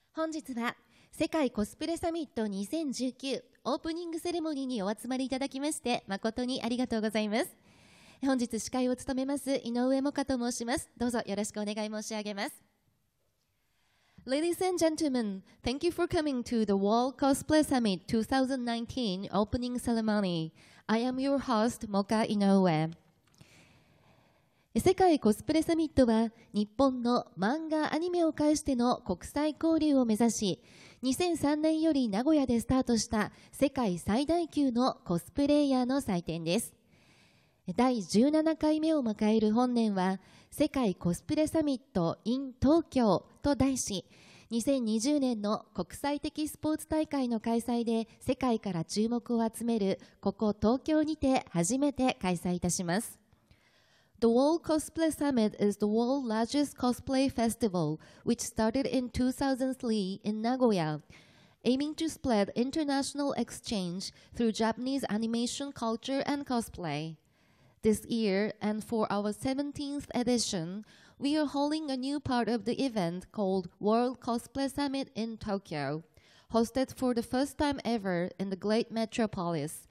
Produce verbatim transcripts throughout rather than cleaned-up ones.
本日は世界コスプレサミットにせんじゅうきゅうオープニングセレモニーにお集まりいただきまして誠にありがとうございます。本日司会を務めます井上もかと申します。どうぞよろしくお願い申し上げます。Ladies and gentlemen, thank you for coming to the World Cosplay Summit twenty nineteen opening ceremony. I am your host, Moka Inoue. 世界コスプレサミットは日本の漫画・アニメを介しての国際交流を目指し、にせんさんねんより名古屋でスタートした世界最大級のコスプレイヤーの祭典です。だいじゅうななかいめを迎える本年は、世界コスプレサミット in 東京と題し、にせんにじゅうねんの国際的スポーツ大会の開催で世界から注目を集めるここ東京にて初めて開催いたします。The World Cosplay Summit is the world's largest cosplay festival, which started in two thousand three in Nagoya, aiming to spread international exchange through Japanese animation culture and cosplay. This year, and for our seventeenth edition, we are holding a new part of the event called World Cosplay Summit in Tokyo, hosted for the first time ever in the great metropolis,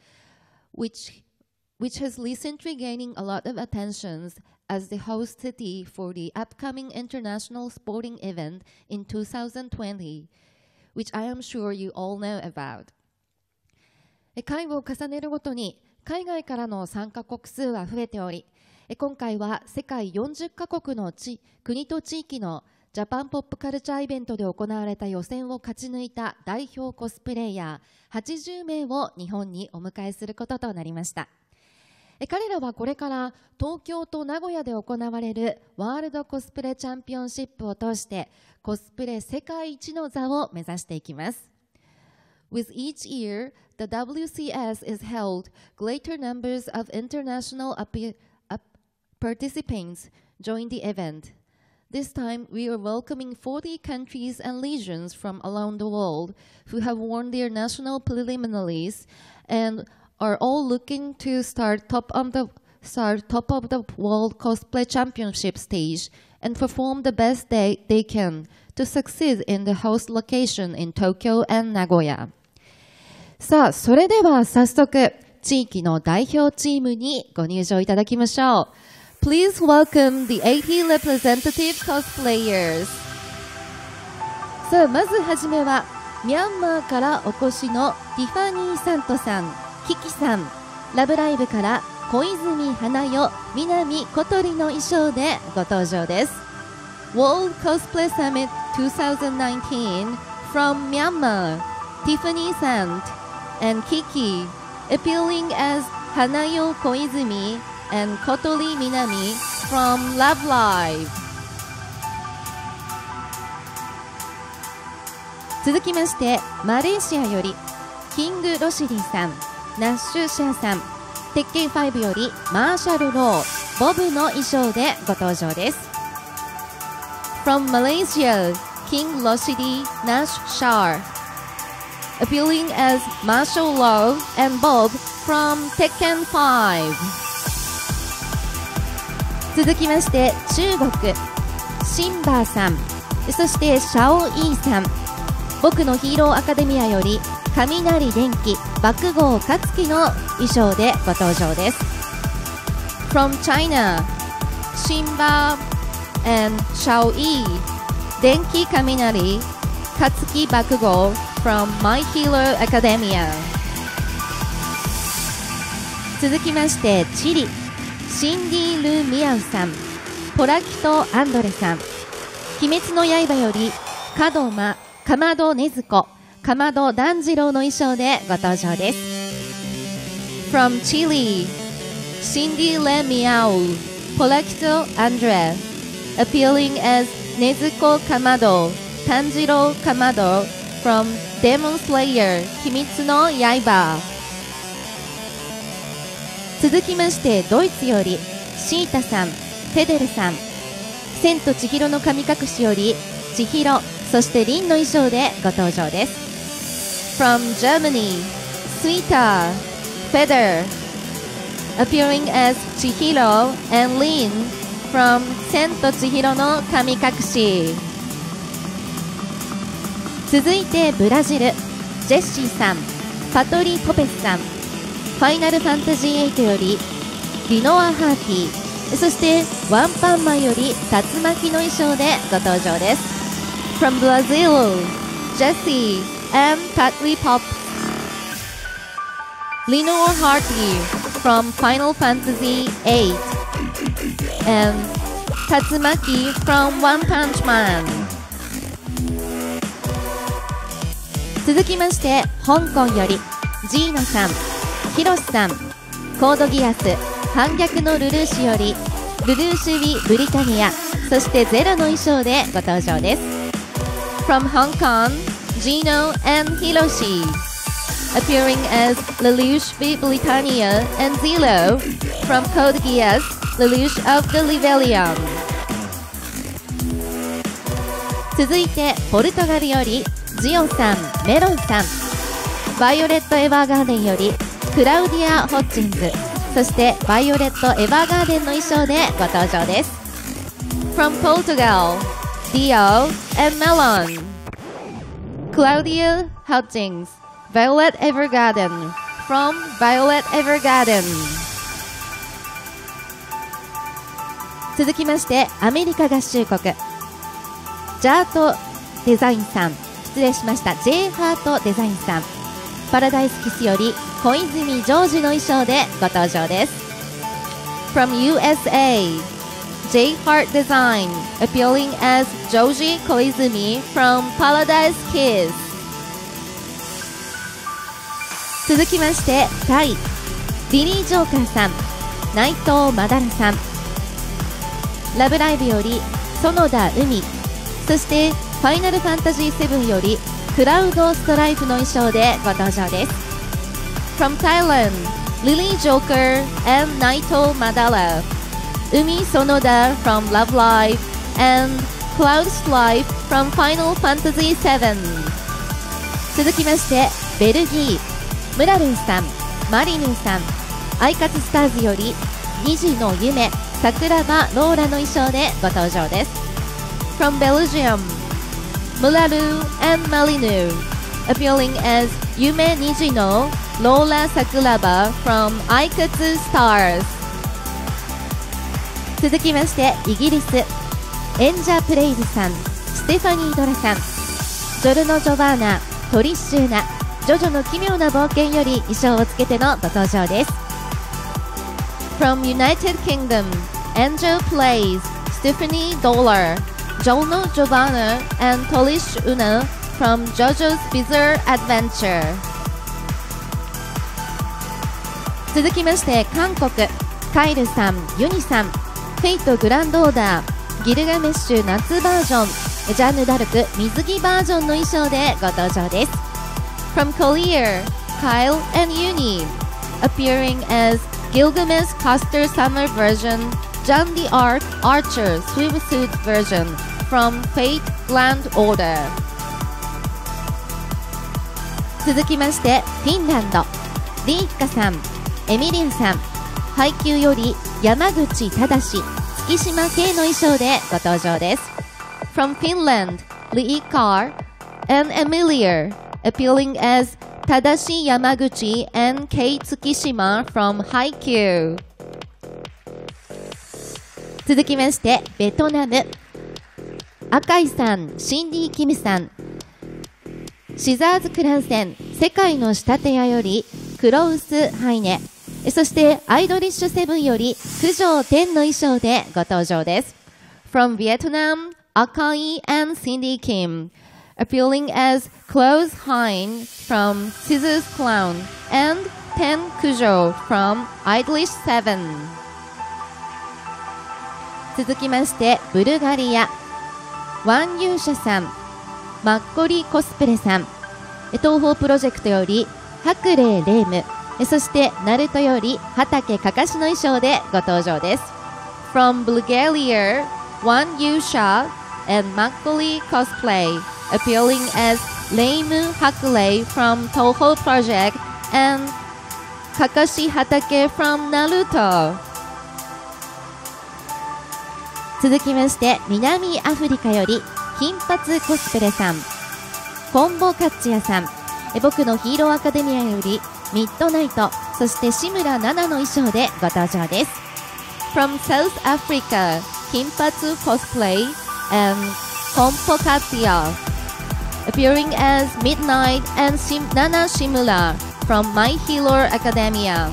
which which has recently gaining a lot of attention as the host city for the upcoming international sporting event in two thousand twenty, which I am sure you all know about. 会を重ねるごとに海外からの参加国数は増えており、今回は世界よんじゅっかこくの地国と地域のジャパンポップカルチャーイベントで行われた予選を勝ち抜いた代表コスプレイヤーはちじゅうめいを日本にお迎えすることとなりました。彼らはこれから東京と名古屋で行われるワールドコスプレチャンピオンシップを通してコスプレ世界一の座を目指していきます。With each year, the W C S is held, greater numbers of international participants join the event. This time, we are welcoming forty countries and regions from around the world who have won their national preliminaries and are all looking to start top of the start top of the World Cosplay Championship stage and perform the best they, they can to succeed in the host location in Tokyo and Nagoya. さあ、それでは早速地域の代表チームにご入場いただきましょう。Please welcome the eighty representative cosplayers. さあ、まずはじめはミャンマーからお越しのティファニー・サントさん、キキさん、ラブライブから小泉花代、南小鳥の衣装でご登場です。World Cosplay Summit twenty nineteen from Myanmar, Tiffany Sant and Kiki, appearing as Hanayo Koizumi and Kotori Minami from Love Live. 続きまして、マレーシアよりキング・ロシディさん、ナッシュ・シャーさん、鉄拳ファイブよりマーシャル・ロー、ボブの衣装でご登場です。From Malaysia, King Roshidi Nash Shah, appearing as Marshall Law and Bob from Tekken five. 続きまして中国、シンバーさん、そしてシャオ・イーさん、僕のヒーローアカデミアより雷電気、爆豪勝樹の衣装でご登場です。From China, Shinba and Xiao Yi, 電気雷、勝樹爆豪 from My Hero Academia. 続きましてチリ、シンディ・ル・ミアウさん、ポラキト・アンドレさん、鬼滅の刃より門真、かまどねずこ、かまど団次郎の衣装でご登場です。From Chile, Cindy Le Miao, Polakito Andre, appearing as Nezuko Kamado, Tanjiro Kamado from Demon Slayer, 鬼滅の刃。続きましてドイツよりシータさん、テデルさん、千と千尋の神隠しより千尋、そしてリンの衣装でご登場です。From Germany, Sweeter, Feather, appearing as Chihiro and Lin from 千と千尋の神隠し。 続いてブラジル、ジェッシーさん、パトリ・コペスさん、ファイナルファンタジーエイトよりリノア・ハーティー、そしてワンパンマンより竜巻の衣装でご登場です。 From Brazil, Jessie and Patri Pop, Linoa Harty from Final Fantasy eight, and Tatsumaki from One Punch Man。 続きまして香港よりジーナさん、ヒロシさん、コードギアス反逆のルルーシュよりルルーシュ・ウィ・ブリタニア、そしてゼロの衣装でご登場です。 From Hong Kong, Gino and Hiroshi, appearing as Lelouch v Britannia and Zero from Code Geass, Lelouch of the Rebellion。 続いてポルトガルよりジオさん、メロンさん、バイオレット・エヴァーガーデンよりクラウディア・ホッチンズ、そしてバイオレット・エヴァーガーデンの衣装でご登場です。 From Portugal, Dio and Melon, Claudia Hutchings, Violet Evergarden from Violet Evergarden。 続きましてアメリカ合衆国、ジャートデザインさん、失礼しました、 J ハートデザインさん、パラダイスキスより小泉ジョージの衣装でご登場です。 From ユーエスエー, J Heart Design, appearing as Joji Koizumi from Paradise Kiss。 続きましてタイ、リリー・ジョーカーさん、内藤まだらさん、ラブライブより園田海、そしてファイナルファンタジーセブンよりクラウドストライプの衣装でご登場です。 From Thailand, Lily Joker and Naito Madara, Umi Sonoda from Love Live and Cloud's Life from Final Fantasy seven。 続きましてベルギー、ムラルンさん、マリヌーさん、アイカツスターズより虹の夢、桜庭ローラの衣装でご登場です。 From Belgium, Mularu and Malinu, appearing as Yume Nijino, Lola Sakuraba from Aikatsu Stars。 続きましてイギリス、エンジャープレイズさん、ステファニー・ドラさん、ジョルノ・ジョバーナ、トリッシューナ、ジョジョの奇妙な冒険より衣装をつけてのご登場です。 From United Kingdom, Angel Plays, Stephanie Dollar, Giorno Giovanna and Tolish Una from JoJo's Bizarre Adventure。 続きまして韓国、カイルさん、ユニさん、フェイトグランドオーダー、ギルガメッシュ夏バージョン、ジャンヌ・ダルク水着バージョンの衣装でご登場です。 From Korea, Kyle and Uni, appearing as Gilgamesh Custer Summer version, Jeanne d'Arc Archer Swimsuit version from Fate Grand Order。 続きましてフィンランド、リーッカさん、エミリンさん、配給より山口正、月島系の衣装でご登場です。 From Finland, Lee Carr and Emilia, appearing as Tadashi Yamaguchi and Kei Tsukishima from Haikyuu。 続きましてベトナム、赤井さん、シンディ・キムさん、シザーズ・クランセン、世界の仕立て屋よりクロウス・ハイネ、そしてアイドリッシュセブンより九条天の衣装でご登場です。 From Vietnam, Akai and Cindy Kim, appearing as Close Hein from Scissors Clown and Ten Kujo from Idolish seven。 続きましてブルガリア、ワン勇者さん、マッコリコスプレさん、東宝プロジェクトより白麗レーム、そしてナルトより畑かかしの衣装でご登場です。 From Bulgaria, One Yusha and Macaulay Cosplay, appearing as Reimu Hakurei from Toho Project and Kakashi Hatake from Naruto。 続きまして南アフリカより金髪コスプレさん、 コンボカッチヤさん、え僕のヒーローアカデミアよりミッドナイト、そして志村奈々の衣装でご登場です。 From South Africa, 金髪 cosplay and コンボカッチヤ appearing as Midnight and Nana Shimura from My Hero Academia。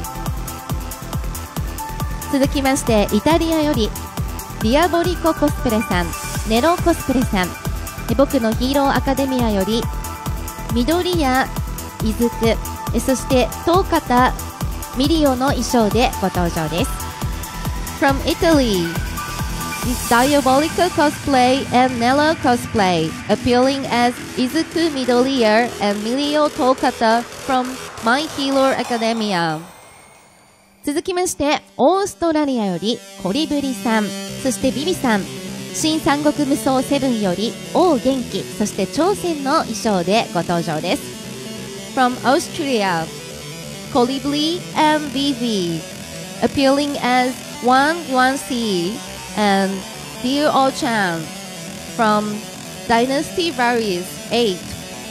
続きましてイタリアよりディアボリココスプレさん、ネロコスプレさん、僕のヒーローアカデミアより緑谷いずく、そして東方ミリオの衣装でご登場です。 From Italy, Diabolical Cosplay and Nero Cosplay appearing as Izuku Midoriya and Mirio Tokata from My Hero Academia。 続きましてオーストラリアよりコリブリさん、そしてビビさん、新三国無双セブンより王元気、そして朝鮮の衣装でご登場です。 From Austria, Colibri and Vivi appearing as one one C and Dear Ochan from Dynasty Varysエイト。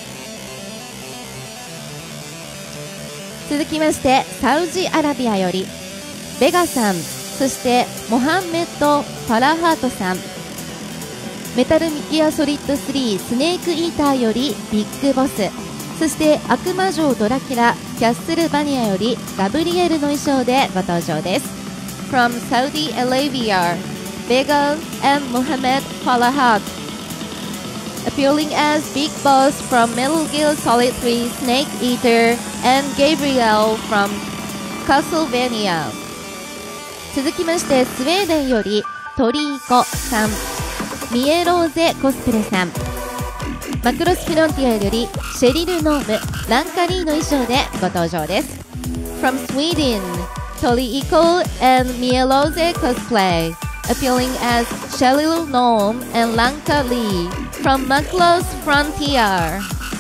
続きましてサウジアラビアよりベガさん、そしてモハンメッド・ファラハートさん、メタルギアソリッドスリースネークイーターよりビッグボス、そして悪魔城ドラキュラキャッスルバニアよりガブリエルの衣装でご登場です。 From Saudi Arabia, Vega and Mohammed Falahat appearing as Big Boss from Metal Gear Solid スリー Snake Eater and Gabriel from Castlevania。 続きましてスウェーデンよりトリーコさん、ミエローゼコスプレさん、マクロスフロンティアよりシェリル・ノーム、ランカリーの衣装でご登場です。 From Sweden, Toriko and Mieloze Cosplay appearing as Cheryl Noam and Lanka Lee from Macross Frontier。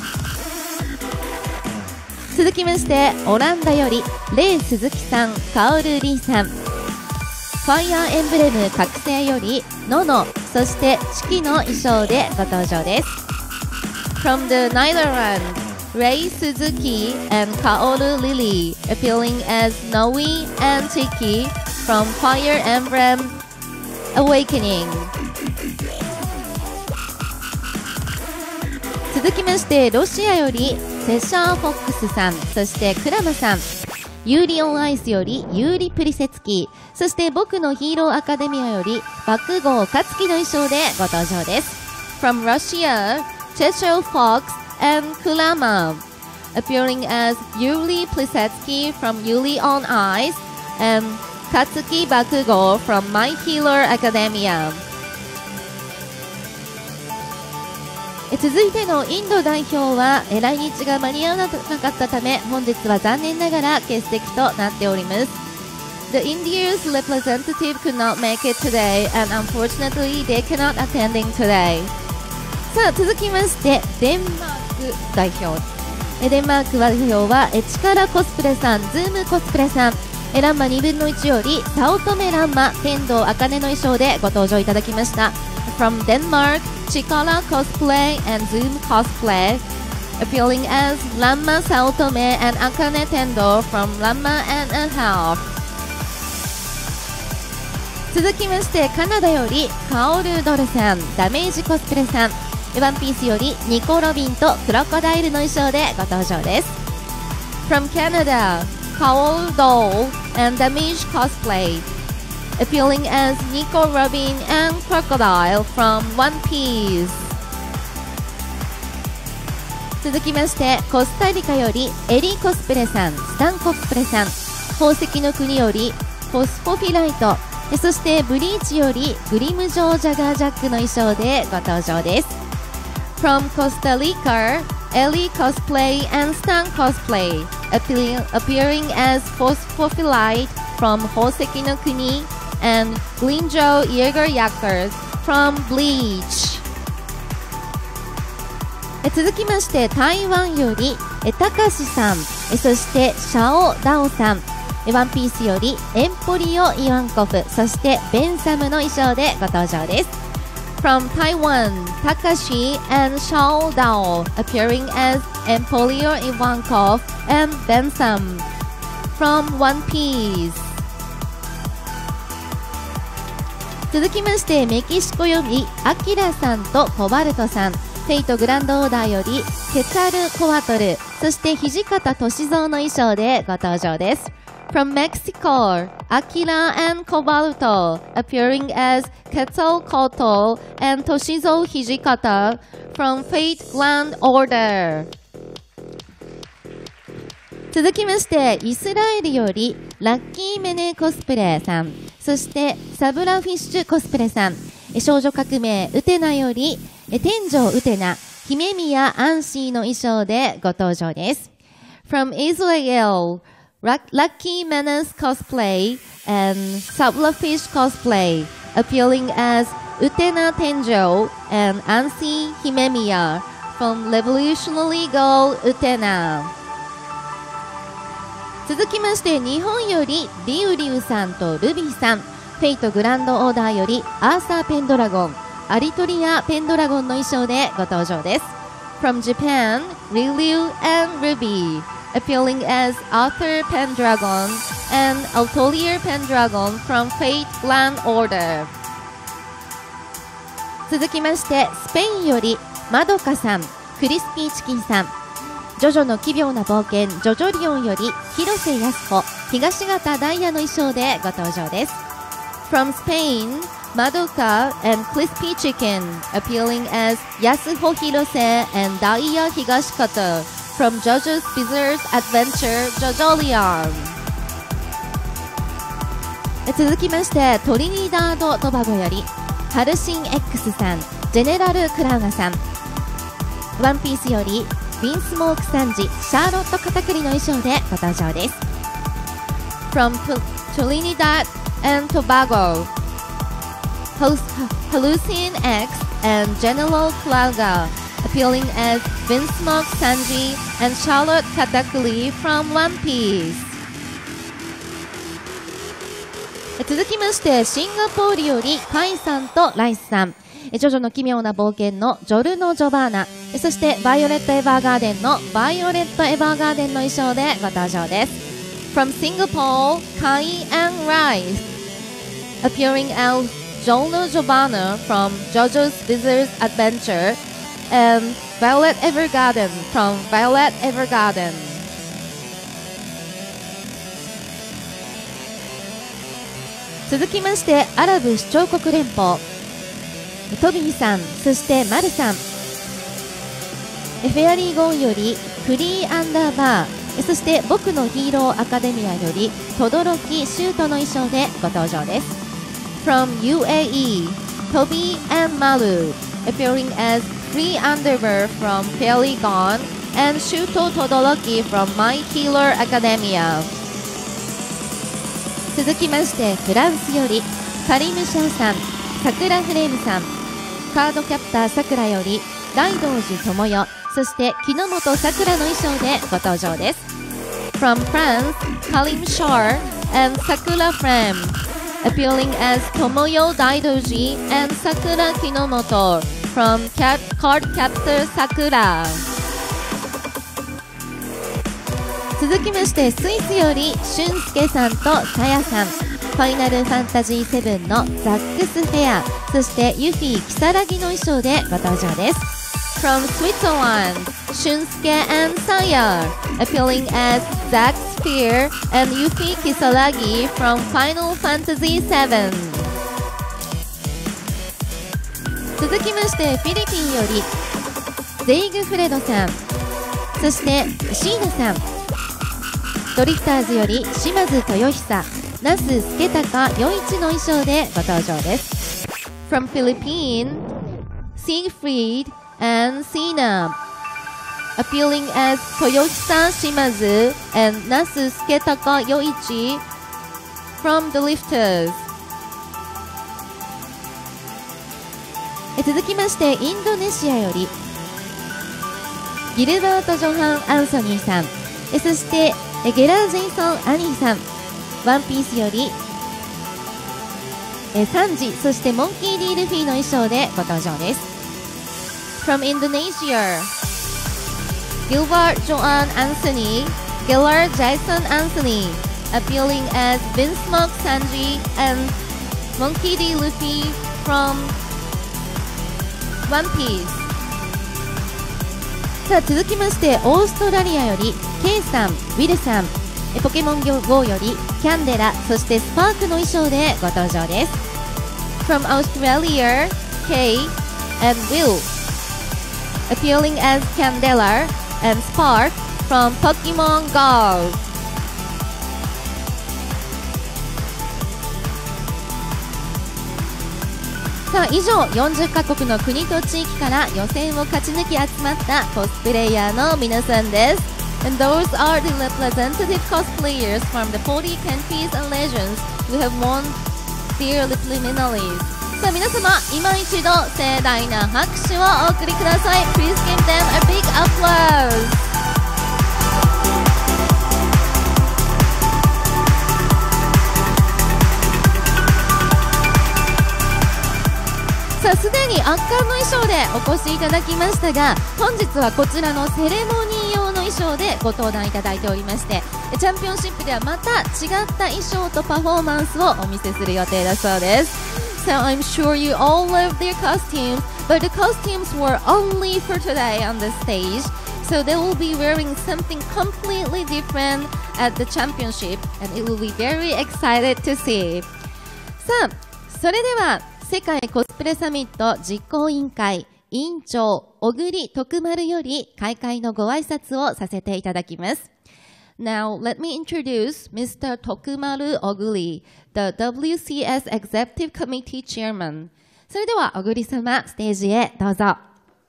続きましてオランダよりレイ・鈴木さん、カオル・リーさん、ファイアーエンブレム覚醒よりノノ、そしてチキの衣装でご登場です。 From the Netherlands, Ray Suzuki and Kaoru Lily appearing as Noe and Chiki from Fire Emblem Awakening。 続きましてロシアよりセシャー・フォックスさん、そしてクラマさん、ユーリオンアイスよりユーリ・プリセツキー、そして僕のヒーローアカデミアより爆豪勝樹の衣装でご登場です。 From Russia, Cheshire Fox and Kurama appearing as Yuri Plisetsky from Yuri on Ice and Katsuki Bakugo from My Hero Academia。 続いてのインド代表は来日が間に合わなかったため本日は残念ながら欠席となっております。 The India's representative could not make it today and unfortunately they cannot attending today。 さあ続きましてデンマーク代表、デンマーク代表はチカラコスプレさん、ズームコスプレさん、ランマにぶんのいちより早乙女ランマ、天童茜の衣装でご登場いただきました。 From Denmark, Chikara Cosplay and Zoom Cosplay appearing as Ranma Saotome and Akane Tendo from Ranma and a Half。 続きましてカナダよりカオルドルさん、ダメージコスプレさん、ワンピースよりニコ・ロビンとクロコダイルの衣装でご登場です。 From Canada, Kaol Doll and Damage Cosplay appearing as Nico Robin and Crocodile from One Piece。 続きましてコスタリカよりエリコスプレさん、スタンコスプレさん、宝石の国よりフォスフォフィライト、そしてブリーチよりグリムジョー・ジャガージャックの衣装でご登場です。 From Costa Rica, Ellie Cosplay and Stan Cosplay appearing, appearing as Phosphophilite from 宝石の国and Glinjo Jägerjackers from Bleach。 続きまして台湾よりたかしさん、そしてシャオ・ダオさん、ワンピースよりエンポリオ・イワンコフ、そしてベンサムの衣装でご登場です。 From Taiwan, Takashi and Xiao Dao appearing as Empoleon Ivankov and Bensam. From One Piece. 続きましてメキシコよりアキラさんとコバルトさん、フェイトグランドオーダーよりケツァルコアトル、そして土方歳三の衣装でご登場です。From Mexico, Akira and Cobalto appearing as Quetzalcoatl and Toshizo Hijikata from Fate Grand Order. 続きましてイスラエルよりラッキーメネコスプレさん、そしてサブラフィッシュコスプレさん、少女革命ウテナより天井ウテナ、姫宮アンシーの衣装でご登場です。From Israel, Lucky Menace cosplay and Sablafish cosplay appearing as Utena Tenjo and Ansi Himemiya from Revolutionary Girl Utena. 続きまして日本よりリュウリュウさんとルビーさん、フェイトグランドオーダーよりアーサーペンドラゴン、アリトリアペンドラゴンの衣装でご登場です。From Japan, Ryu and Ruby appearing as Arthur Pendragon and Altolier Pendragon from Fate Grand Order. 続きましてスペインよりマドカさん、クリスピーチキンさん、ジョジョの奇妙な冒険ジョジョリオンより広瀬康子、東方ダイヤの衣装でご登場です。From Spain, Madoka and Crispy Chicken appearing as Yasuho Hirose and Daiya Higashikata from JoJo's Bizarre Adventure JoJolion. 続きましてトリニダード・トバゴよりハルシン X さん、ジェネラル・クラウナさん、ワンピースよりウィンスモークサンジ、シャーロット・カタクリの衣装でご登場です。From Trinidad and Tobago, Halucin X and General Clouga appearing as Vince Smoke Sanji and Charlotte Katakuri from One Piece. 続きましてシンガポールよりカイさんとライスさん、ジョジョの奇妙な冒険のジョルノ・ジョバーナ、そしてバイオレット・エヴァーガーデンのバイオレット・エヴァーガーデンの衣装でご登場です。From Singapore, Kai and Rice appearing as Giorno Giovanna from JoJo's Bizarre Adventure and Violet Evergarden from Violet Evergarden. 続きましてアラブ首長国連邦、トビーさん、そしてマルさん、フェアリーゴーンよりフリーアンダーバー、そして僕のヒーローアカデミアより轟シュートの衣装でご登場です。From ユーエーイー, Toby and Malu appearing as Free Underwear from Fairly Gone and Shuto Todoroki from My Healer Academia. 続きましてフランスよりカリム・シャオさん、桜フレームさん、カードキャプターさくらより大道寺智代、そして木之本さくらの衣装でご登場です。From France, Kalim Shar and Sakura Frame appearing as Tomoyo Daidoji and Sakura Kinomoto from Card Captor Sakura. 続きましてスイスより俊介さんとさやさん、ファイナルファンタジーセブンのザックス・フェア、そしてユフィ・キサラギの衣装でご登場です。From Switzerland, Shunsuke and Saya appearing as Zack Spear and Yuffie Kisaragi from Final Fantasy セブン. 続きましてフィリピンよりゼイグフレドさん、そしてシーナさん、ドリフターズより島津豊久、那須助隆余一の衣装でご登場です。From Philippines, Siegfried and Sina appearing as Toyohisa Shimazu and Nasu Suketaka Yoichi from The Lifters. 続きましてインドネシアよりギルバート・ジョハン・アンソニーさん、そしてゲラー・ジェイソン・アニーさん、ワンピースよりえサンジ、そしてモンキー・ディ・ルフィの衣装でご登場です。From Indonesia, Gilbert Joan Anthony, Gillard Jason Anthony, appearing as Vince Smoke Sanji and Monkey D. Luffy from One Piece。 さあ続きまして、オーストラリアより K さん、ウィルさん、ポケモン ゴー よりキャンデラ、そしてスパークの衣装でご登場です。From Australia, K and Will, appearing as Candela and Spark from Pokemon Go。 さあ以上よんじゅっカ国の国と地域から予選を勝ち抜き集まったコスプレイヤーの皆さんです。 And those are the representative cosplayers from the forty countries and regions who have won their preliminaries。 さあ皆様、今一度盛大な拍手をお送りください。 Please give them a big applause。さあすでに圧巻の衣装でお越しいただきましたが、本日はこちらのセレモニー用の衣装でご登壇いただいておりまして、チャンピオンシップではまた違った衣装とパフォーマンスをお見せする予定だそうです。So I'm sure you all love their costumes, but the costumes were only for today on the stage. So they will be wearing something completely different at the championship, and it will be very excited to see. さあ、それでは世界コスプレサミット実行委員会委員長小栗徳丸より開会のご挨拶をさせていただきます。Now let me introduce Mister Tokumaru Oguri, the W C S Executive Committee Chairman。 それでは小栗様、ステージへどうぞ。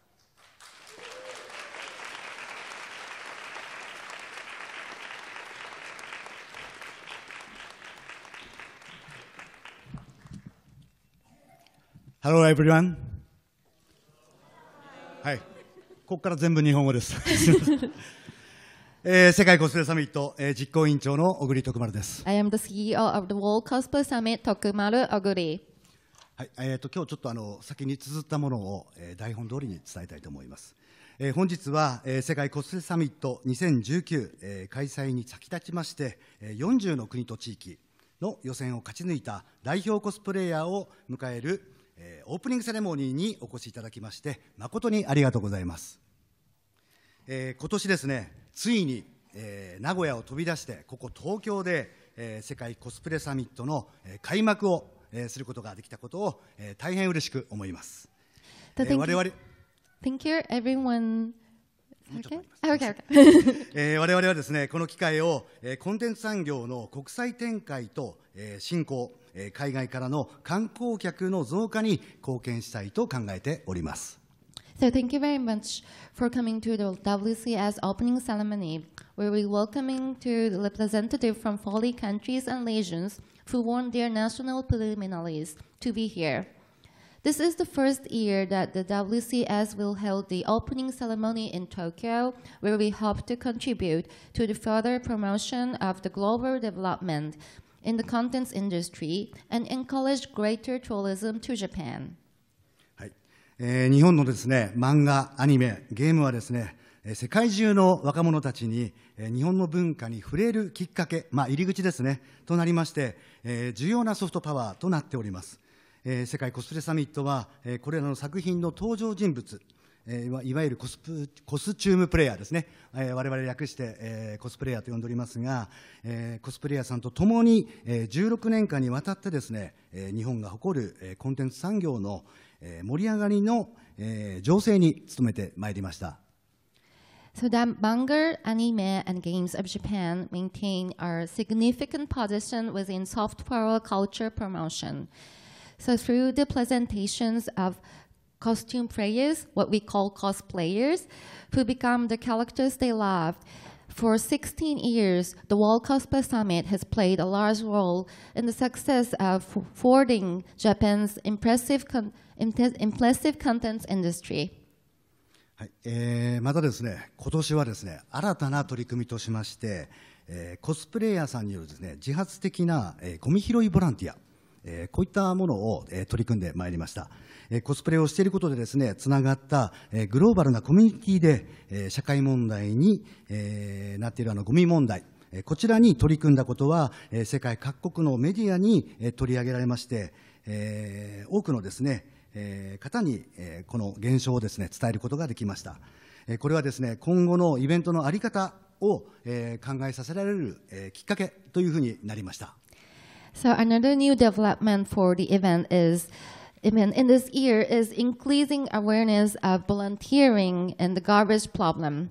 Hello everyone。 はい、ここから全部日本語です。えー、世界コスプレサミット、えー、実行委員長の小栗徳丸です。 I am the シーイーオー of the World Cosplay Summit, Tokumaru Oguri。 はい、えーと、今日ちょっとあの先に綴ったものを、えー、台本通りに伝えたいと思います。えー、本日は、えー、世界コスプレサミットにせんじゅうきゅう、えー、開催に先立ちまして、えー、よんじゅうの国と地域の予選を勝ち抜いた代表コスプレイヤーを迎える、えー、オープニングセレモニーにお越しいただきまして誠にありがとうございます。えー、今年ですね、ついに、えー、名古屋を飛び出してここ東京で、えー、世界コスプレサミットの、えー、開幕を、えー、することができたことを、えー、大変嬉しく思います。えー、我々 Thank you everyone。 Okay? Okay, okay. えー、我々はですね、この機会を、えー、コンテンツ産業の国際展開と、えー、振興、えー、海外からの観光客の増加に貢献したいと考えております。 So thank you very much for coming to the W C S opening ceremony, where we welcoming to the representative from forty countries and regions who won their national preliminaries to be here. This is the first year that the W C S will hold the opening ceremony in Tokyo, where we hope to contribute to the further promotion of the global development in the contents industry and encourage greater tourism to Japan. はい、えー、日本のですね、漫画、アニメ、ゲームはですね、世界中の若者たちに日本の文化に触れるきっかけ、まあ、入り口ですね、となりまして、えー、重要なソフトパワーとなっております。えー、世界コスプレサミットは、えー、これらの作品の登場人物、えー、いわゆるコスプ、コスチュームプレイヤーですね、えー、我々略して、えー、コスプレイヤーと呼んでおりますが、えー、コスプレイヤーさんと共に、えー、じゅうろくねんかんにわたってですね、えー、日本が誇る、えー、コンテンツ産業の、えー、盛り上がりの、えー、醸成に努めてまいりました。 So the manga, anime, and games of Japan maintain a significant position within soft power culture promotion. So through the presentations of costume players, what we call cosplayers, who become the characters they loved, for sixteen years, the World Cosplay Summit has played a large role in the success of forwarding Japan's impressive, con impressive contents industry. はい、えー、またですね、今年はですね、新たな取り組みとしまして、えー、コスプレイヤーさんによるですね、自発的な、えー、ゴミ拾いボランティア、 えー、こういったものを、えー、取り組んでまいりました。えー、コスプレをしていることでですね、つながった、えー、グローバルなコミュニティで、えー、社会問題に、えー、なっているあのゴミ問題、えー、こちらに取り組んだことは、えー、世界各国のメディアに、えー、取り上げられまして、えー、多くのですね、えー、方に、えー、この現象をですね、伝えることができました。えー、これはですね、今後のイベントの在り方を、えー、考えさせられる、えー、きっかけというふうになりました。 So another new development for the event is, event in this year is increasing awareness of volunteering and the garbage problem.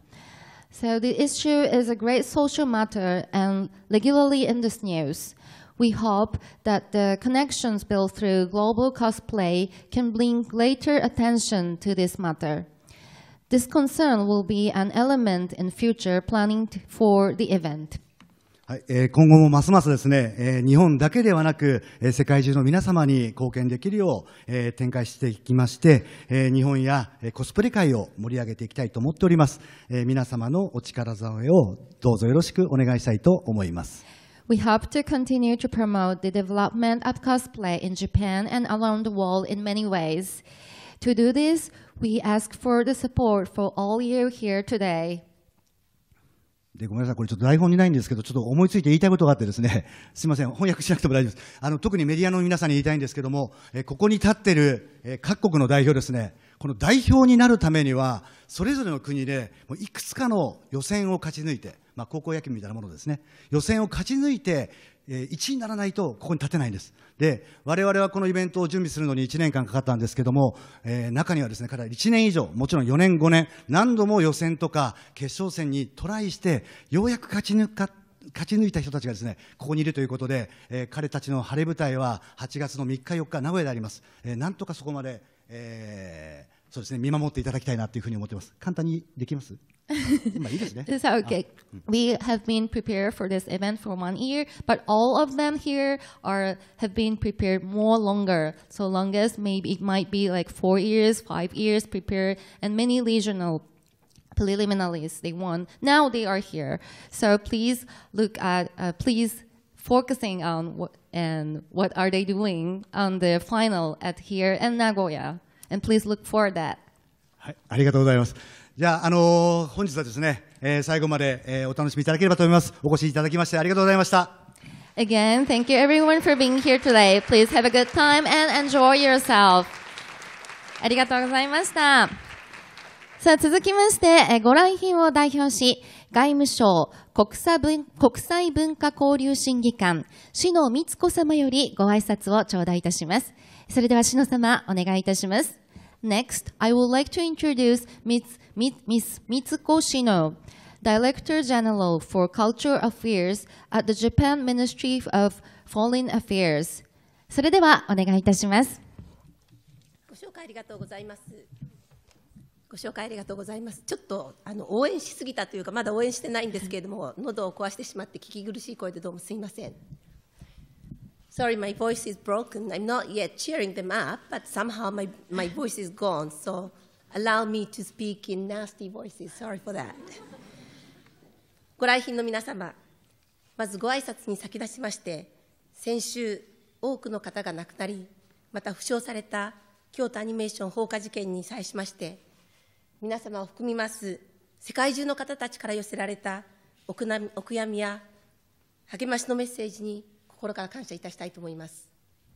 So the issue is a great social matter and regularly in the news. We hope that the connections built through global cosplay can bring greater attention to this matter. This concern will be an element in future planning for the event. はい、えー、今後もますますですね、えー、日本だけではなく、えー、世界中の皆様に貢献できるよう、えー、展開していきまして、えー、日本や、えー、コスプレ界を盛り上げていきたいと思っております。えー、皆様のお力添えをどうぞよろしくお願いしたいと思います。 We hope to continue to promote the development of cosplay in Japan and around the world in many ways. To do this, we ask for the support for all you here today. でごめんなさい、これちょっと台本にないんですけど、ちょっと思いついて言いたいことがあってですね、すみません、翻訳しなくても大丈夫です。あの特にメディアの皆さんに言いたいんですけども、えここに立っている、え各国の代表ですね、この代表になるためには、それぞれの国でもういくつかの予選を勝ち抜いて、まあ、高校野球みたいなものですね、予選を勝ち抜いて、えー、いちいにならないとここに立てないんです。で、我々はこのイベントを準備するのにいちねんかんかかったんですけども、えー、中にはですね、彼らいちねん以上、もちろんよねんごねん、何度も予選とか決勝戦にトライして、ようやく勝ち抜か勝ち抜いた人たちがですね、ここにいるということで、えー、彼たちの晴れ舞台ははちがつのみっかよっか名古屋であります。えー、なんとかそこまで、えー、そうですね、見守っていただきたいなというふうに思っています。簡単にできます？今いいですね。 So, okay. We have been prepared for this event for one year, but all of them here are have been prepared more longer. So longest, maybe it might be like four years, five years prepared, and many regional preliminaries they won. Now they are here. So please look at, uh, please focusing on what and what are they doing on the final at here in Nagoya, and please look for that. はい、ありがとうございます。じゃあ、あのー、本日はですね、えー、最後まで、えー、お楽しみいただければと思います。お越しいただきましてありがとうございました。 Again, thank you everyone for being here today. Please have a good time and enjoy yourself. ありがとうございました。さあ、続きまして、ご来賓を代表し、外務省国際文、国際文化交流審議官、篠光子様よりご挨拶を頂戴いたします。それでは篠様、お願いいたします。Next, I would like to introduce Miss Miss Mitsuko Shino, Director General for Cultural Affairs at the Japan Ministry of Foreign Affairs. それではお願いいたします。 ご紹介ありがとうございます。ご紹介ありがとうございます。ちょっとあの応援しすぎたというか、まだ応援してないんですけれども、喉を壊してしまって聞き苦しい声でどうもすいません。Sorry, my voice is broken. I'm not yet cheering them up, but somehow my, my voice is gone, so allow me to speak in nasty voices. Sorry for that. ご来賓の皆様、まずご挨拶に先立ちまして、先週、多くの方が亡くなり、また負傷された京都アニメーション放火事件に際しまして、皆様を含みます世界中の方たちから寄せられたお悔やみや励ましのメッセージに心から感謝いたしたいと思います。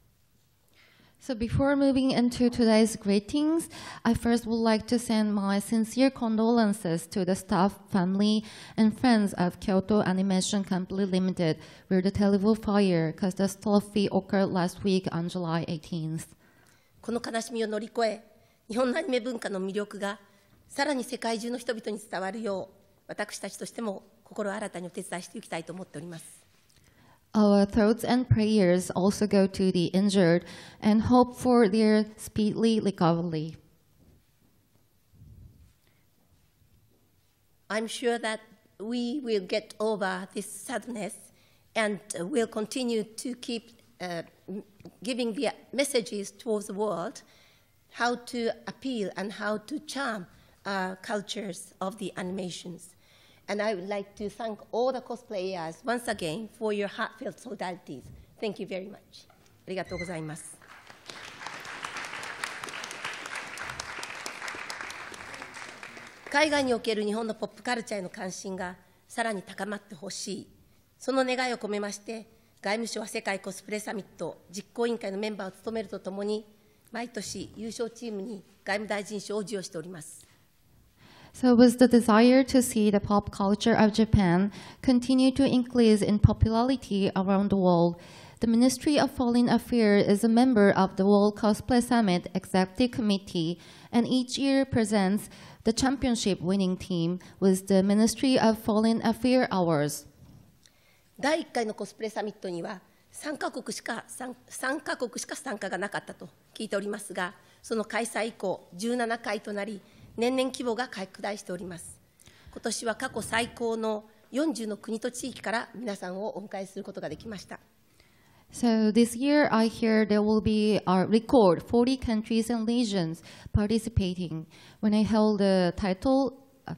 So before moving into today's greetings, I first would like to send my sincere condolences to the staff, family, and friends of Kyoto Animation Company Limited, where the terrible fire catastrophe occurred last week on July eighteenth. この悲しみを乗り越え、日本のアニメ文化の魅力がさらに世界中の人々に伝わるよう、私たちとしても心新たにお手伝いしていきたいと思っております。 Our thoughts and prayers also go to the injured and hope for their speedy recovery. I'm sure that we will get over this sadness and will continue to keep uh, giving the messages towards the world, how to appeal and how to charm uh, cultures of the animations. And I would like to thank all the cosplayers once again for your heartfelt solidarities. Thank you very much. りがとうございます。海外における日本のポップカルチャーへの関心がさらに高まってほしい、その願いを込めまして、外務省は世界コスプレサミット実行委員会のメンバーを務めるとともに、毎年優勝チームに外務大臣賞を授与しております。 So with the desire to see the pop culture of Japan continue to increase in popularity around the world, the Ministry of Foreign Affairs is a member of the World Cosplay Summit Executive Committee, and each year presents the championship winning team with the Ministry of Foreign Affairs Awards. だいいっかいのコスプレサミットにはさんかこくしか 3, 3カ国しか参加がなかったと聞いておりますが、その開催以降じゅうななかいとなり、年々規模が拡大しております。今年は過去最高のよんじゅうの国と地域から皆さんをお迎えすることができました。 So this year, I hear there will be a record forty countries and regions participating. When I held the title, uh,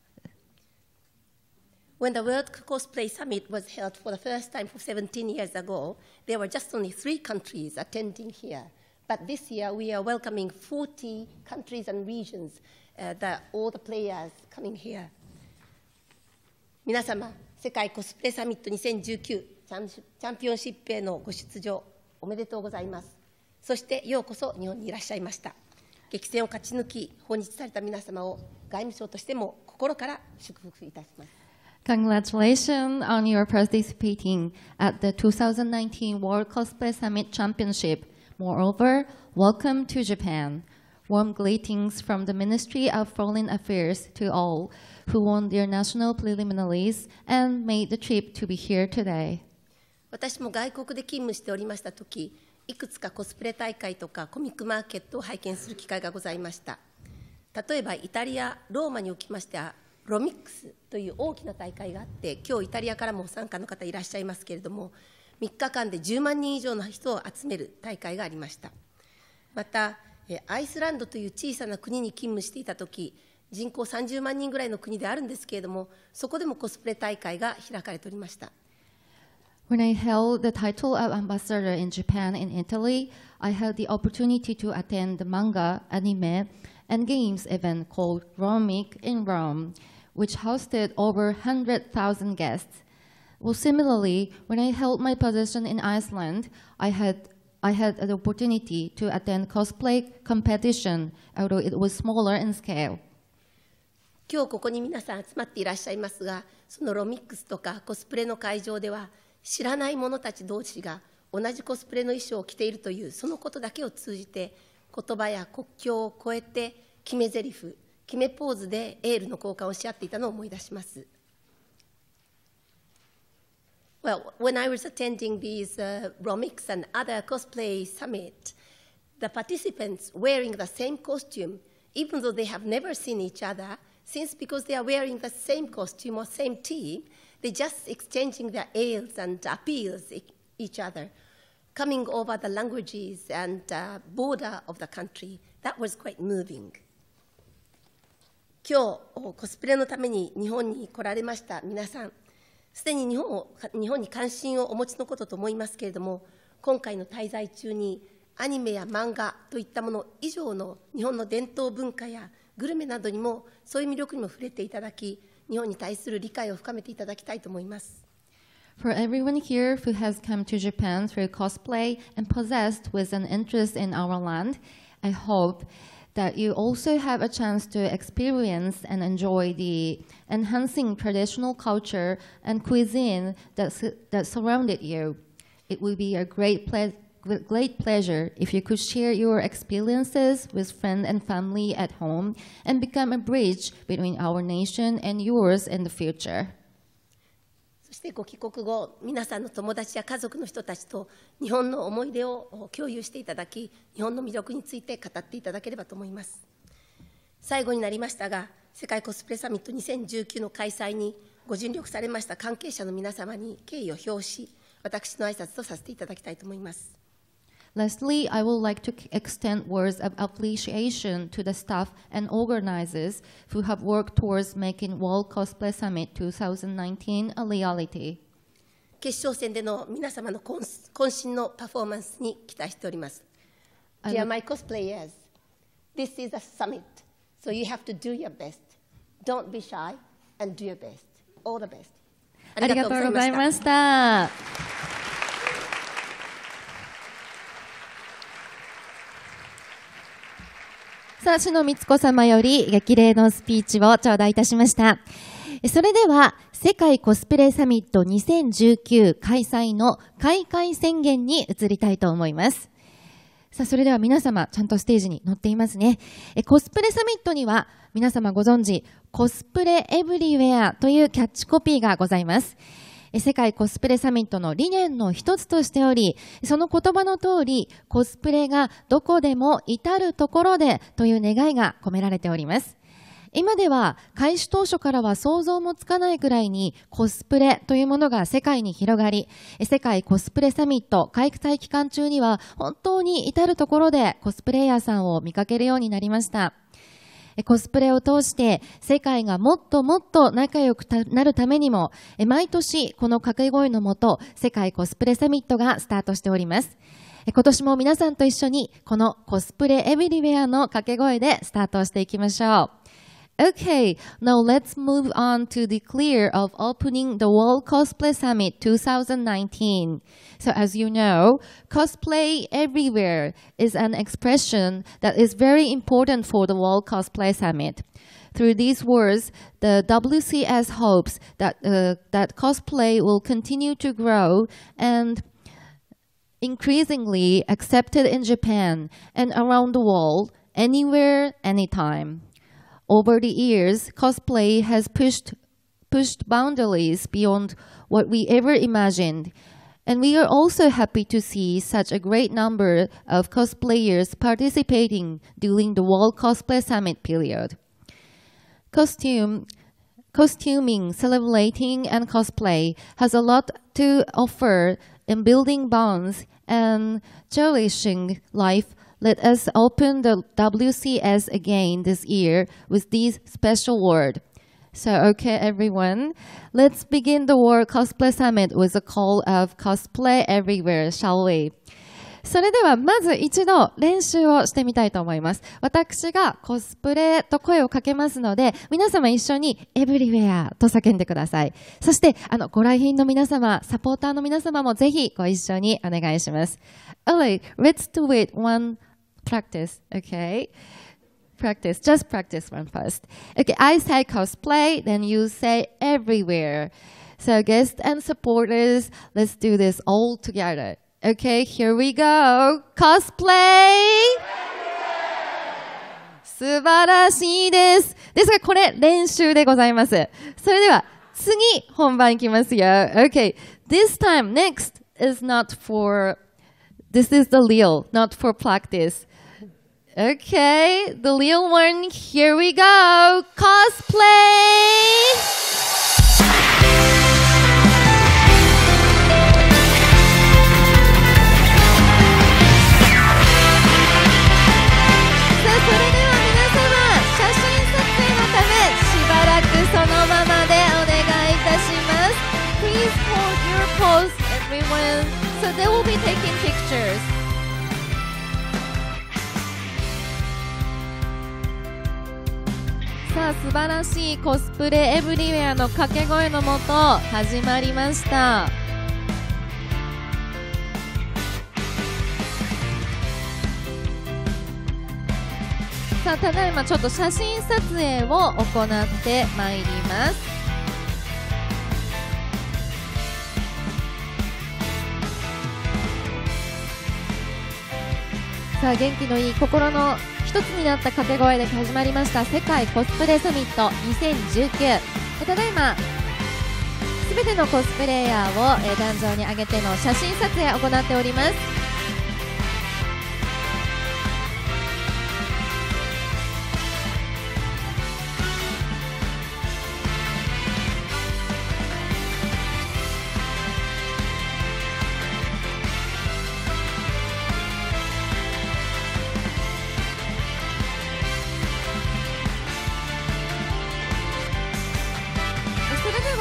When the World Cosplay Summit was held for the first time for seventeen years ago, there were just only three countries attending here. But this year, we are welcoming forty countries and regions, uh, the, all the players coming here. 皆様、世界コスプレサミットにせんじゅうきゅうチャン、チャンピオンシップへのご出場おめでとうございます。そしてようこそ日本にいらっしゃいました。激戦を勝ち抜き訪日された皆様を外務省としても心から祝福いたします。 Congratulations on your participating at the twenty nineteen World Cosplay Summit Championship. Moreover, welcome to Japan. Warm greetings from the Ministry of Foreign Affairs to all who won their national preliminaries and made the trip to be here today. 私も外国で勤務しておりましたとき、いくつかコスプレ大会とかコミックマーケットを拝見する機会がございました。例えばイタリア・ローマにおきましてはロミックスという大きな大会があって、今日イタリアからも参加の方いらっしゃいますけれども、みっかかんでじゅうまんにん以上の人を集める大会がありました。またアイスランドという小さな国に勤務していたとき、人口さんじゅうまんにんぐらいの国であるんですけれども、そこでもコスプレ大会が開かれておりました。 When I held the title of ambassador in Japan and Italy, I had the opportunity to attend the manga, anime, and games event called Romic in Rome, which hosted over one hundred thousand guests. Well, similarly, when I held my position in Iceland, I had I had the opportunity to attend cosplay competition, although it was smaller in scale. 今日ここに皆さん集まっていらっしゃいますが、そのロミックスとかコスプレの会場では、知らない者たち同士が同じコスプレの衣装を着ているというそのことだけを通じて、言葉や国境を越えて決め台詞、決めポーズでエールの交換をし合っていたのを思い出します。Well, when I was attending these uh, Romics and other cosplay summit, the participants wearing the same costume, even though they have never seen each other, since because they are wearing the same costume or same team, they just exchanging their airs and appeals each other, coming over the languages and uh, border of the country. That was quite moving. 今日コスプレのために日本に来られました皆さん、すでに日本を日本に関心をお持ちのことと思いますけれども、今回の滞在中にアニメや漫画といったもの以上の日本の伝統文化やグルメなどにも、そういう魅力にも触れていただき、日本に対する理解を深めていただきたいと思います。 For everyone here who has come to Japan through cosplay and possessed with an interest in our land, I hope that you also have a chance to experience and enjoy the enhancing traditional culture and cuisine that, that surrounded you. It will be a great, ple great pleasure if you could share your experiences with friends and family at home and become a bridge between our nation and yours in the future. そしてご帰国後、皆さんの友達や家族の人たちと日本の思い出を共有していただき、日本の魅力について語っていただければと思います。最後になりましたが、世界コスプレサミットにせんじゅうきゅうの開催にご尽力されました関係者の皆様に敬意を表し、私の挨拶とさせていただきたいと思います。 Lastly, I would like to extend words of appreciation to the staff and organizers who have worked towards making World Cosplay Summit twenty nineteen a reality. 決勝戦での皆様の渾渾身のパフォーマンスに期待しております。Dear my cosplayers, this is a summit, so you have to do your best. Don't be shy and do your best. All the best. ありがとうございました。さあ、篠光子様より激励のスピーチを頂戴いたしました。それでは、世界コスプレサミットにせんじゅうきゅう開催の開会宣言に移りたいと思います。さあ、それでは皆様、ちゃんとステージに乗っていますね。コスプレサミットには、皆様ご存知、コスプレエブリウェアというキャッチコピーがございます。世界コスプレサミットの理念の一つとしており、その言葉の通り、コスプレがどこでも至るところでという願いが込められております。今では開始当初からは想像もつかないくらいにコスプレというものが世界に広がり、世界コスプレサミット開催期間中には本当に至るところでコスプレイヤーさんを見かけるようになりました。コスプレを通して世界がもっともっと仲良くなるためにも、毎年この掛け声のもと世界コスプレサミットがスタートしております。今年も皆さんと一緒にこのコスプレエブリウェアの掛け声でスタートしていきましょう。Okay, now let's move on to the clear of opening the World Cosplay Summit twenty nineteen. So as you know, cosplay everywhere is an expression that is very important for the World Cosplay Summit. Through these words, the W C S hopes that, uh, that cosplay will continue to grow and increasingly accepted in Japan and around the world, anywhere, anytime. Over the years, cosplay has pushed, pushed boundaries beyond what we ever imagined. And we are also happy to see such a great number of cosplayers participating during the World Cosplay Summit period. Costume, costuming, celebrating, and cosplay has a lot to offer in building bonds and cherishing life. Let us open the W C S again this year with these special words. So, okay, everyone, let's begin the World Cosplay Summit with a call of cosplay everywhere, shall we? それではまず一度練習をしてみたいと思います。私がコスプレと声をかけますので、皆様一緒にエブリウェアと叫んでください。そして、あの、ご来賓の皆様、サポーターの皆様もぜひご一緒にお願いします。Alright, let's do it one practice, okay? Practice, just practice one first. Okay, I say cosplay, then you say everywhere. So guests and supporters, let's do this all together. Okay, here we go. Cosplay! 素晴らしいです。ですがこれ練習でございます。それでは次本番いきますよ。Okay, this time next is not for, this is the real, not for practice. Okay, the real one, here we go. Cosplay! さあ、それでは皆様、写真撮影のため、しばらくそのままでお願いいたします。Please hold your pose, everyone. So they will be taking pictures. さあ、素晴らしいコスプレエブリウェアの掛け声のもと始まりました。さあ、ただいまちょっと写真撮影を行ってまいります。さあ、元気のいい心の一つになった掛け声で始まりました世界コスプレサミットにせんじゅうきゅう。ただいますべてのコスプレイヤーを壇上に上げての写真撮影を行っております。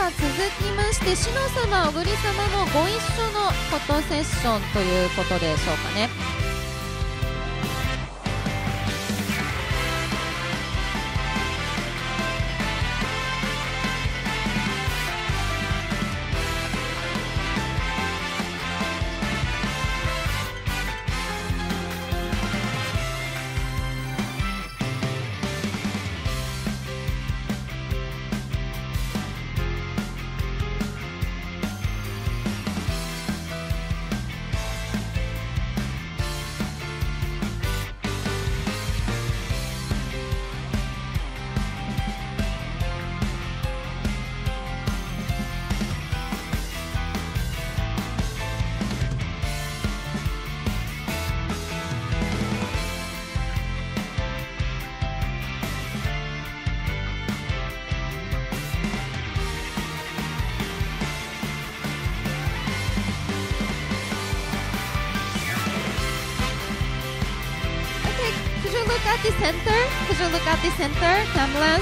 続きまして、しの様、小栗様もご一緒のフォトセッションということでしょうかね。Could you look at the center? Could you look at the center, cameras?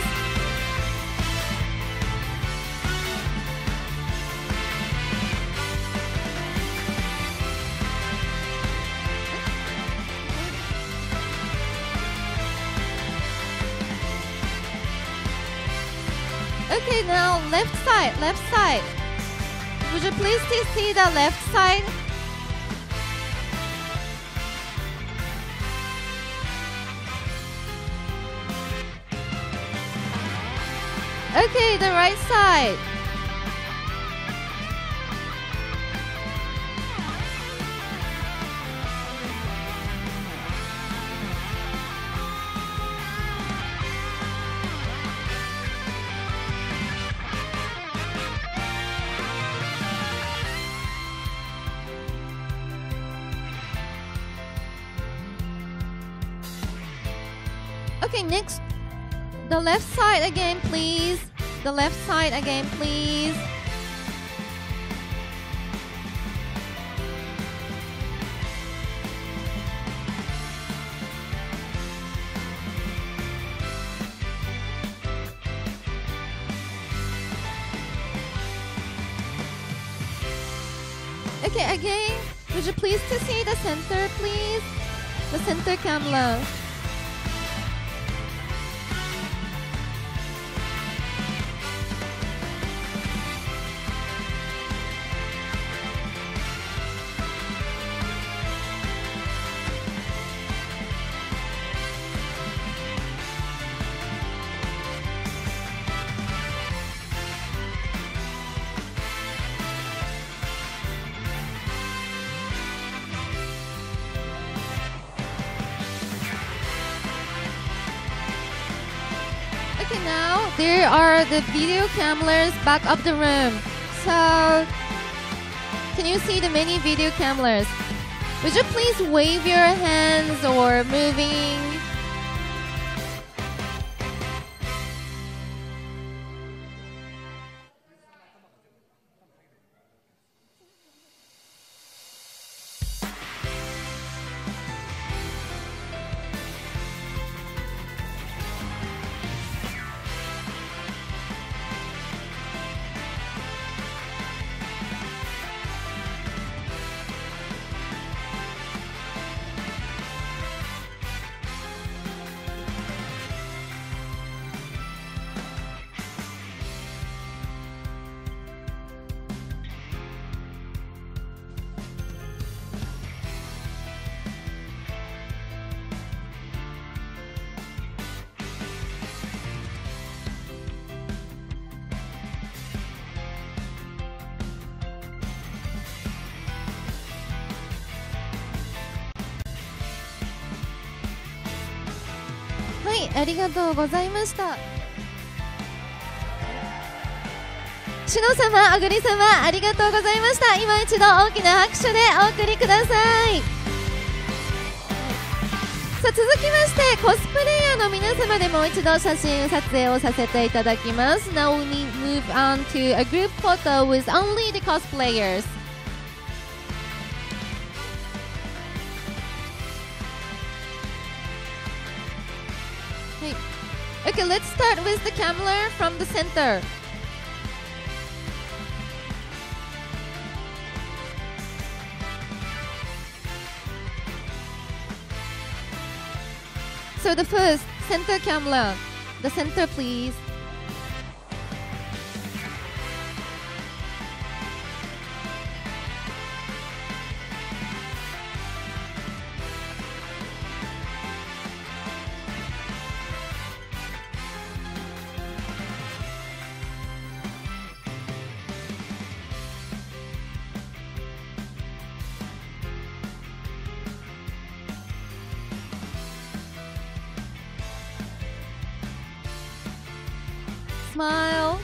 Okay, now left side, left side. Would you please see the left side? Okay, the right side. Okay, next, the left side again, please. The left side again, please. Okay, again, would you please to see the center, please? The center camera. Okay, now there are the video cameras back of the room. So, can you see the many video cameras? Would you please wave your hands or moving?はい、ありがとうございました。しの様、あぐり様、ありがとうございました。今一度大きな拍手でお送りください。さあ、続きましてコスプレイヤーの皆様でもう一度写真撮影をさせていただきます。Now we move on to a group photo with only the cosplayers. Okay, let's start with the camera from the center. so the first center camera, the center please. Smile.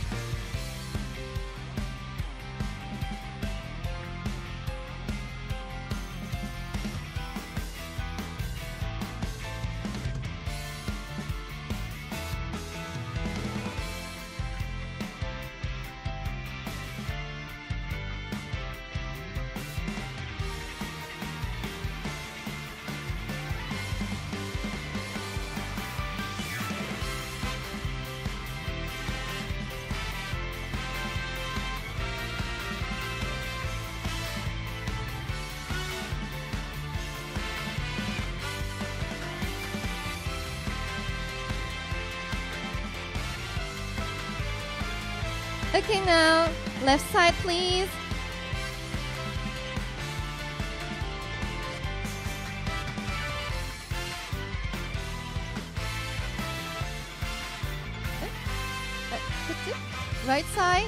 Okay, now left side please. Right side.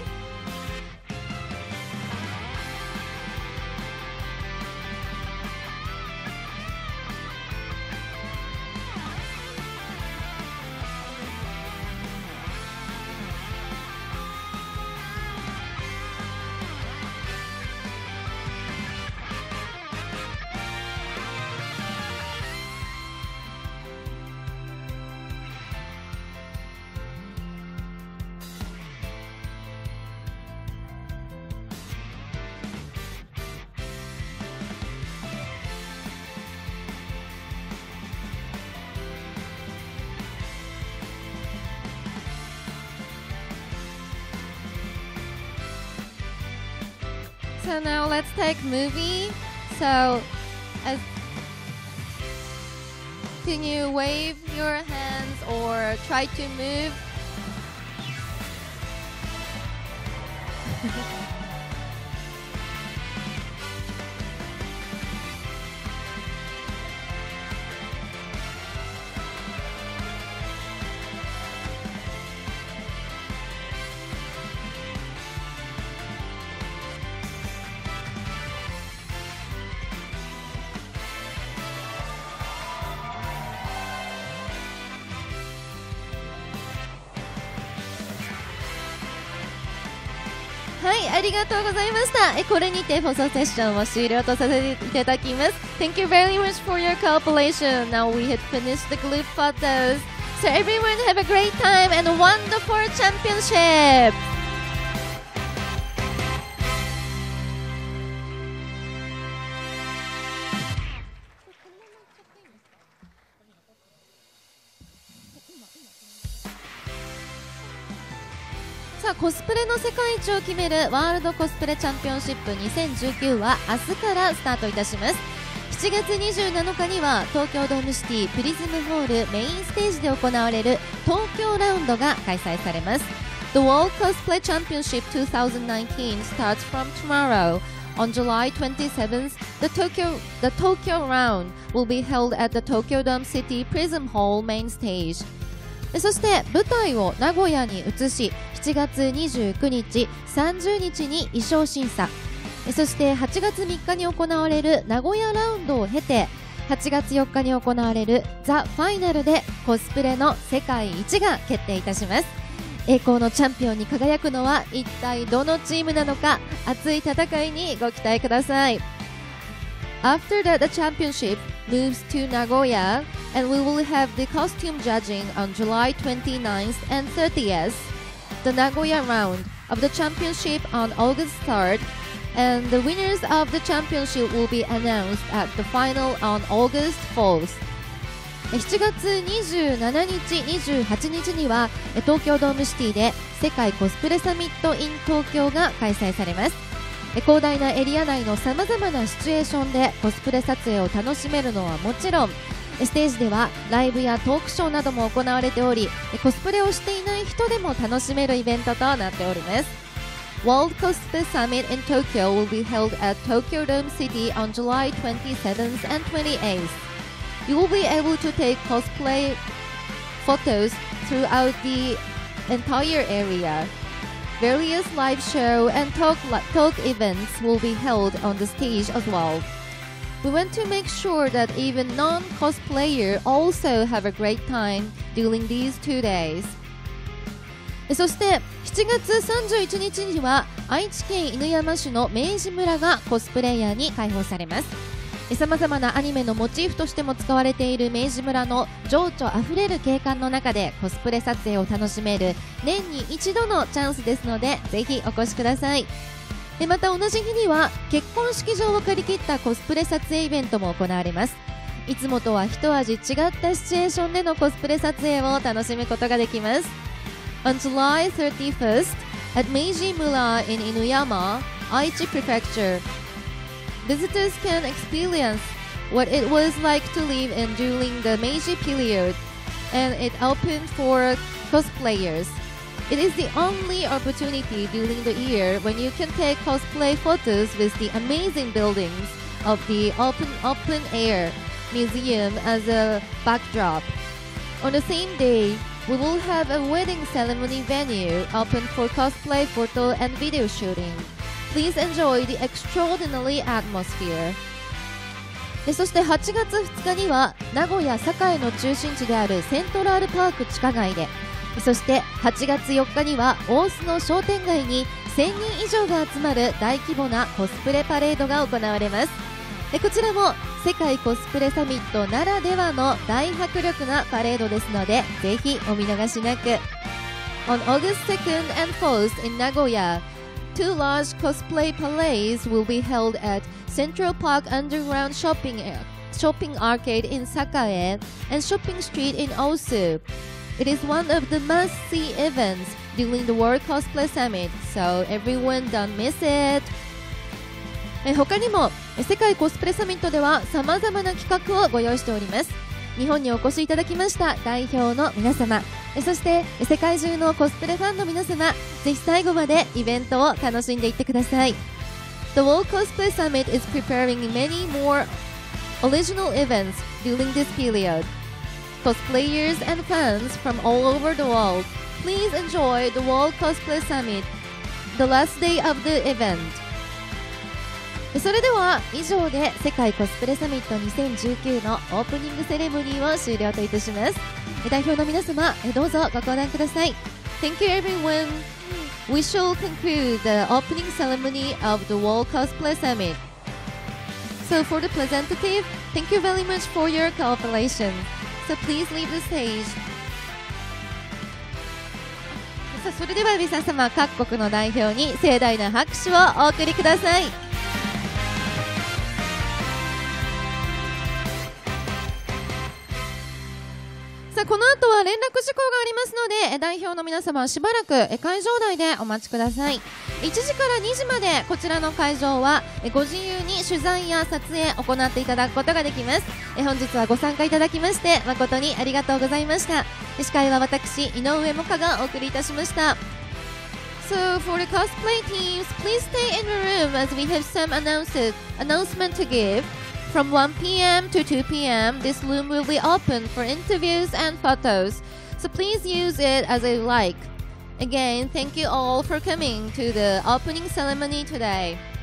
So now let's take movie. So, as can you wave your hands or try to move?はい、ありがとうございました。え、これにて放送セッションを終了とさせていただきます。Thank you very much for your cooperation. Now we have finished the group photos. So everyone have a great time and a wonderful championship. さあコスプレの世界一を決めるワールドコスプレチャンピオンシップにせんじゅうきゅうは明日からスタートいたします。しちがつにじゅうなのかには東京ドームシティプリズムホールメインステージで行われる東京ラウンドが開催されます。 The World Cosplay Championship twenty nineteen starts from tomorrow. On July twenty-seventh, the Tokyo, the Tokyo Round will be held at the Tokyo Dome City Prism Hall main stage. そして舞台を名古屋に移し、しちがつにじゅうくにち、さんじゅうにちに衣装審査、そしてはちがつみっかに行われる名古屋ラウンドを経て、はちがつよっかに行われるザ・ファイナルでコスプレの世界一が決定いたします。栄光のチャンピオンに輝くのは一体どのチームなのか、熱い戦いにご期待ください。After that, the championship moves to Nagoya, and we will have the costume judging on July twenty-ninth and thirtieth. The Nagoya round of the championship on August third, and the winners of the championship will be announced at the final on August fourth. しちがつにじゅうしちにち、にじゅうはちにちには東京ドームシティで世界コスプレサミット in 東京が開催されます。広大なエリア内のさまざまなシチュエーションでコスプレ撮影を楽しめるのはもちろん、 ステージではライブやトークショーなども行われており、コスプレをしていない人でも楽しめるイベントとなっております。World Cosplay Summit in Tokyo will be held at Tokyo Dome City on July twenty-seventh and twenty-eighth. You will be able to take cosplay photos throughout the entire area. Various live show and talk, talk events will be held on the stage as well. We want to make sure that even non-cosplayer also have a great time during these two days. そしてしちがつさんじゅういちにちには愛知県犬山市の明治村がコスプレイヤーに開放されます。さまざまなアニメのモチーフとしても使われている明治村の情緒あふれる景観の中でコスプレ撮影を楽しめる年に一度のチャンスですので、ぜひお越しください。また同じ日には結婚式場を借り切ったコスプレ撮影イベントも行われます。いつもとは一味違ったシチュエーションでのコスプレ撮影を楽しむことができます。On July thirty-first at Meiji Mura in Inuyama, Aichi Prefecture, visitors can experience what it was like to live in during the Meiji period, and it opened for cosplayers. It is the only opportunity during the year when you can take cosplay photos with the amazing buildings of the open open air museum as a backdrop. On the same day, we will have a wedding ceremony venue open for cosplay photo and video shooting. Please enjoy the extraordinary atmosphere. そしてはちがつふつかには名古屋栄の中心地であるセントラルパーク地下街で、そしてはちがつよっかには大須の商店街にせんにん以上が集まる大規模なコスプレパレードが行われます。こちらも世界コスプレサミットならではの大迫力なパレードですので、ぜひお見逃しなく。On August second and fourth in Nagoya, two large cosplay parades will be held at Central Park Underground Shopping, shopping Arcade in Sakae and Shopping Street in Osu. It is one of the must-see events during the World Cosplay Summit, so everyone don't miss it. 他にも世界コスプレサミットでは様々な企画をご用意しております。日本にお越しいただきました代表の皆様、そして世界中のコスプレファンの皆様、ぜひ最後までイベントを楽しんでいってください。The World Cosplay Summit is preparing many more original events during this period. Cosplayers and fans from all over the world, please enjoy the World Cosplay Summit, the last day of the event. それでは以上で世界コスプレサミットにせんじゅうきゅうのオープニングセレモニーを終了といたします。代表の皆様、どうぞご講談ください。Thank you everyone. We shall conclude the opening ceremony of the World Cosplay Summit. So for the representative, thank you very much for your cooperation. So please leave the stage. さあそれでは皆様、各国の代表に盛大な拍手をお送りください。さあこの後は連絡事項がありますので、代表の皆様はしばらく会場内でお待ちください。いちじからにじまでこちらの会場はご自由に取材や撮影を行っていただくことができます。本日はご参加いただきまして誠にありがとうございました。司会は私井上もかがお送りいたしました。So for the cosplay teams, please stay in the room as we have some announcement to give.From one p m to two p m, this room will be open for interviews and photos, so please use it as you like. Again, thank you all for coming to the opening ceremony today.